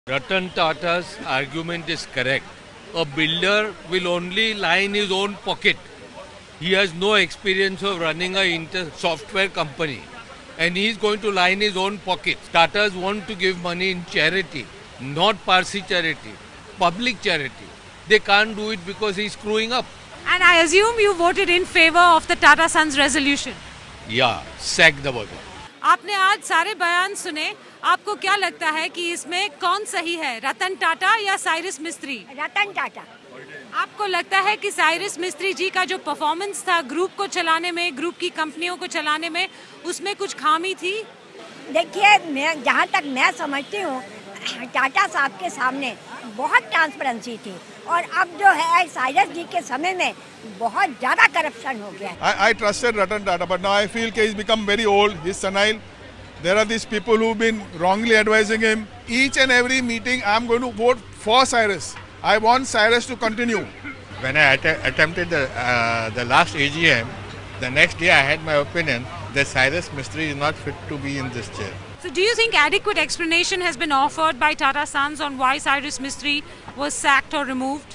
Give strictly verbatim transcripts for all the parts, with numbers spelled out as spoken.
Ratan Tata's argument is correct. A builder will only line his own pocket. He has no experience of running a inter software company. And he is going to line his own pockets. Tatas want to give money in charity, not Parsi charity, public charity. They can't do it because he is screwing up. And I assume you voted in favor of the Tata Sons resolution. Yeah, sack the bottom. आपने आज सारे बयान सुने, आपको क्या लगता है कि इसमें कौन सही है, रतन टाटा या साइरस मिस्त्री? रतन टाटा। आपको लगता है कि साइरस मिस्त्री जी का जो परफॉर्मेंस था ग्रुप को चलाने में, ग्रुप की कंपनियों को चलाने में, उसमें कुछ खामी थी? देखिए, मैं जहाँ तक मैं समझती हूँ, टाटा साहब के सामने बहुत ट्रांसपेरेंसी थी और अब जो है साइरस जी के समय में बहुत ज़्यादा करप्शन हो गया। I, I trusted Ratan Tata, but now I feel he's become very old. He's senile. There are these people who've been wrongly advising him. Each and every meeting, I'm going to vote for Cyrus. I want Cyrus to continue. When I att attempted the uh, the last A G M, the next day I had my opinion that Cyrus Mistry is not fit to be in this chair. So do you think adequate explanation has been offered by Tata Sons on why Cyrus Mistry was sacked or removed?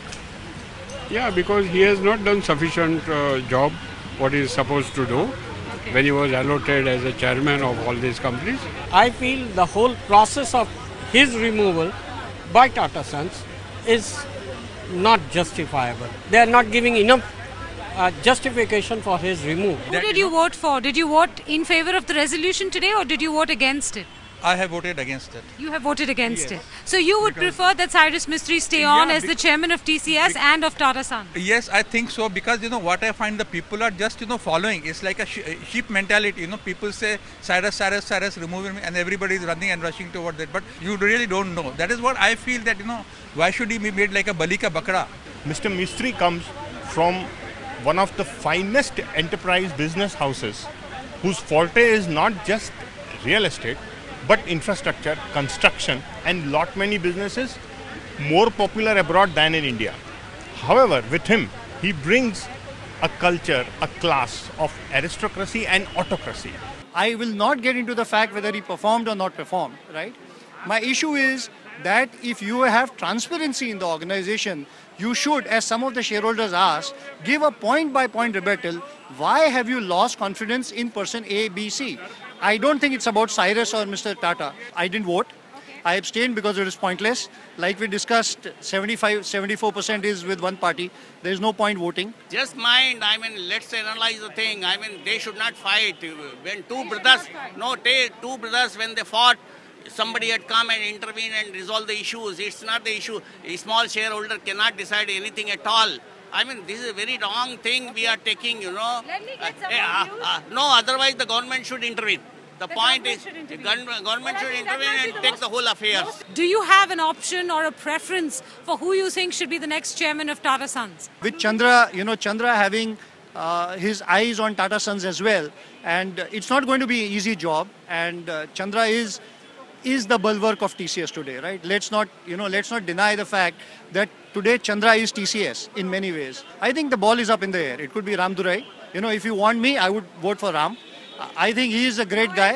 Yeah, because he has not done sufficient uh, job what he is supposed to do okay. when he was allotted as a chairman of all these companies. I feel the whole process of his removal by Tata Sons is not justifiable. They are not giving enough uh, justification for his removal. Who did you vote for? Did you vote in favor of the resolution today or did you vote against it? I have voted against it. You have voted against yes. it. So you would because prefer that Cyrus Mistry stay on yeah, as the chairman of T C S and of Tata Sons? Yes, I think so, because you know what I find, the people are just you know following. It's like a sh sheep mentality. You know, people say Cyrus, Cyrus, Cyrus, remove him, and everybody is running and rushing towards it. But you really don't know. That is what I feel, that you know, why should he be made like a balika bakra? Mister Mistry comes from one of the finest enterprise business houses, whose forte is not just real estate, but infrastructure, construction, and lot many businesses more popular abroad than in India. However, with him, he brings a culture, a class of aristocracy and autocracy. I will not get into the fact whether he performed or not performed, right? My issue is that if you have transparency in the organization, you should, as some of the shareholders asked, give a point-by-point rebuttal. Why have you lost confidence in person A, B, C? I don't think it's about Cyrus or Mister Tata. I didn't vote. I abstained because it is pointless. Like we discussed, seventy-five, seventy-four percent is with one party. There is no point voting. Just mind, I mean, let's analyze the thing. I mean, they should not fight. When two brothers, no, two brothers, when they fought, somebody had come and intervened and resolved the issues. It's not the issue. A small shareholder cannot decide anything at all. I mean, this is a very wrong thing we are taking, you know. Let me get some uh, uh, uh, No, otherwise the government should intervene. The, the point government is, should the intervene. government should intervene and take the whole affairs. Do you have an option or a preference for who you think should be the next chairman of Tata Sons? With Chandra, you know, Chandra having uh, his eyes on Tata Sons as well. And uh, it's not going to be an easy job. And uh, Chandra is... is the bulwark of T C S today, right? Let's not, you know, let's not deny the fact that today Chandra is T C S in many ways. I think the ball is up in the air. It could be Ram Durai. You know, if you want me, I would vote for Ram. I think he is a great guy.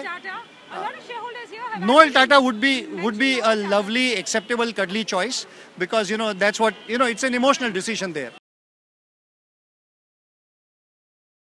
Noel Tata would be would be a lovely, acceptable, cuddly choice because, you know, that's what, you know, it's an emotional decision there.